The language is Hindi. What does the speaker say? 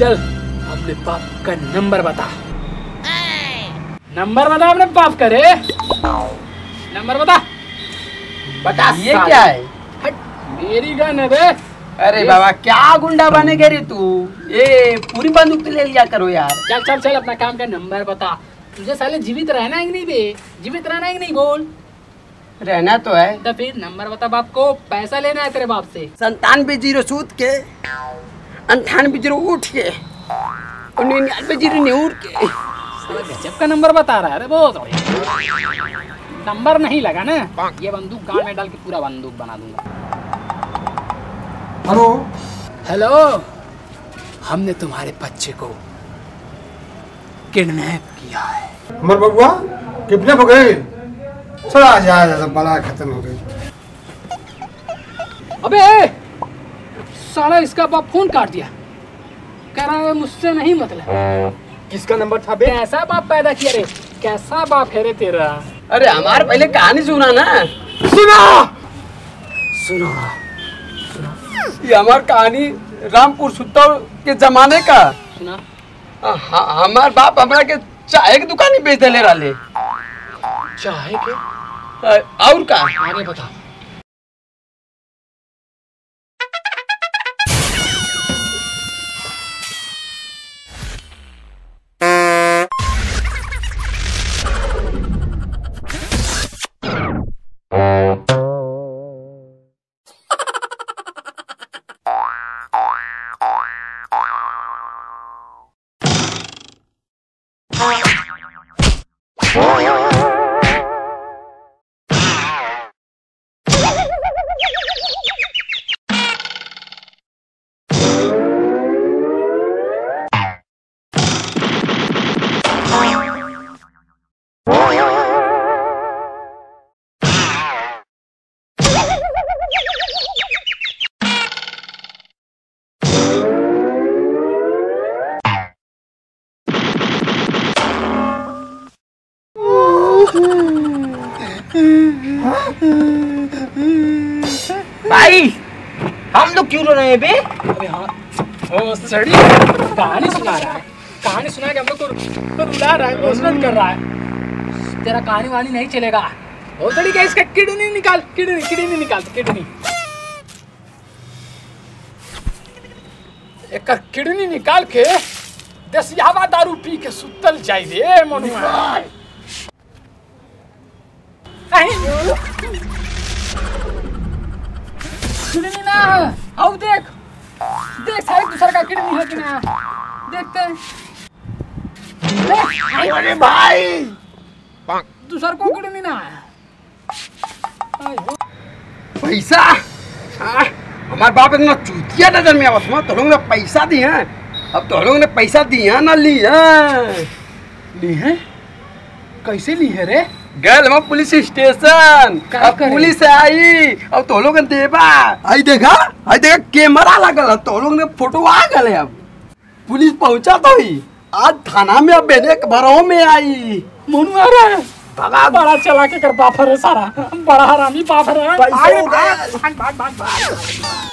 चल अपने बाप का नंबर बता। नंबर बता अपने बाप का रे। नंबर बता। बता। ये क्या है? हट, मेरी गन है बे। अरे बाबा क्या गुंडा बनेगा रे तू? ये पूरी बंदूक तो ले लिया करो यार। चल चल चल अपना काम का नंबर बता। तुझे साले जीवित रहना है कि नहीं बे? जीवित रहना है कि नहीं बोल? रहना तो है। तो फिर नंबर बता बाप को, पैसा लेना है तेरे बाप से। 97 सूद के, 98 उठ के, 99 न्यूर के। साला गजब का नंबर बता रहा है रे वो। नंबर नहीं लगा ना, ये बंदूक गाल में डाल के पूरा बंदूक बना दूंगा। हेलो हेलो, हमने तुम्हारे बच्चे को किडनैप किया है। हमारे बबुआ कितने हो गए? चला जा, बड़ा खत्म हो गई। अबे साला इसका बाप फोन काट दिया, कह रहा है मुझसे नहीं मतलब। किसका नंबर था बे? कैसा बाप पैदा किया रे? कैसा बाप है रे तेरा? अरे हमारे पहले कहानी सुना ना। सुना सुनो। ये हमारी कहानी रामपुर सुत्ता के जमाने का। सुना। हमार बाप हमारा के चाय की दुकान ही बेच दे ले रहा। चाहे के और का आगे बता। भाई हम लोग क्यों रो रहे हैं बे? अबे हाँ, ओ सड़ी कहानी सुना रहा है। कहानी सुना के हम लोग को रुला रहा है, इमोशनल कर रहा है। तेरा कहानी वानी नहीं चलेगा। ओ सड़ी क्या, इसका किडनी निकाल, किडनी निकाल, किडनी। एक किडनी निकाल के देसियावा दारू पी के सुतल जाई रे मनुआ। किडनी ना, आओ देख देख सारे दूसरा का किडनी है कि ना, देखते हैं। देख अरे भाई दूसरा को किडनी ना है। पैसा हमारे बाप इतना चूतिया नजर में आवत तो लोग ने पैसा दिए हैं। अब तो लोग ने पैसा दिया ना ली है। ली है? कैसे ली है रे? गल हम पुलिस स्टेशन, अब पुलिस आई। अब तो लोग देबा आई देखा कैमरा लगल, तो लोग ने फोटो आ गए। अब पुलिस पहुंचा तो ही आज थाना में, अब बेने भरो में आई। मुनु आ रहा है बड़ा चला के कर बाफर है सारा, बड़ा हरामी बाफर है। पैसा